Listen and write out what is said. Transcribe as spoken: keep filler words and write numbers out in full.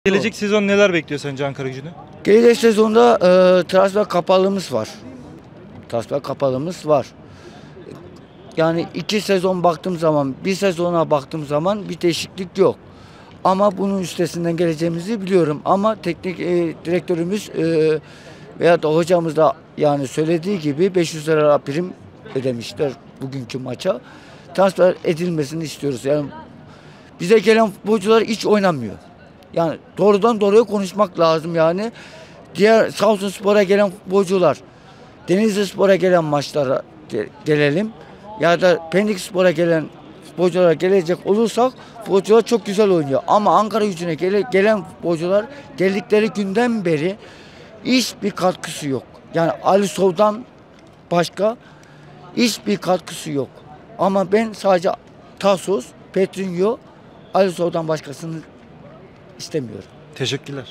Gelecek sezon neler bekliyor sence Ankaragücü'nü? Gelecek sezonda e, transfer kapalımız var. Transfer kapalımız var. Yani iki sezon baktığım zaman, bir sezona baktığım zaman bir değişiklik yok. Ama bunun üstesinden geleceğimizi biliyorum. Ama teknik e, direktörümüz e, veya da hocamız da yani söylediği gibi beş yüz lira prim ödemişler bugünkü maça. Transfer edilmesini istiyoruz. Yani bize gelen futbolcular hiç oynamıyor. Yani doğrudan doğruya konuşmak lazım yani. Diğer Samsunspor'a gelen futbolcular, Denizlispor'a gelen maçlara ge- gelelim. Ya da Pendikspor'a gelen futbolculara gelecek olursak futbolcular çok güzel oynuyor. Ama Ankaragücü'ne gele, gelen futbolcular geldikleri günden beri hiçbir katkısı yok. Yani Ali Sov'dan başka hiçbir katkısı yok. Ama ben sadece Tasos, Petrinho, Ali Sov'dan başkasını istemiyorum. Teşekkürler.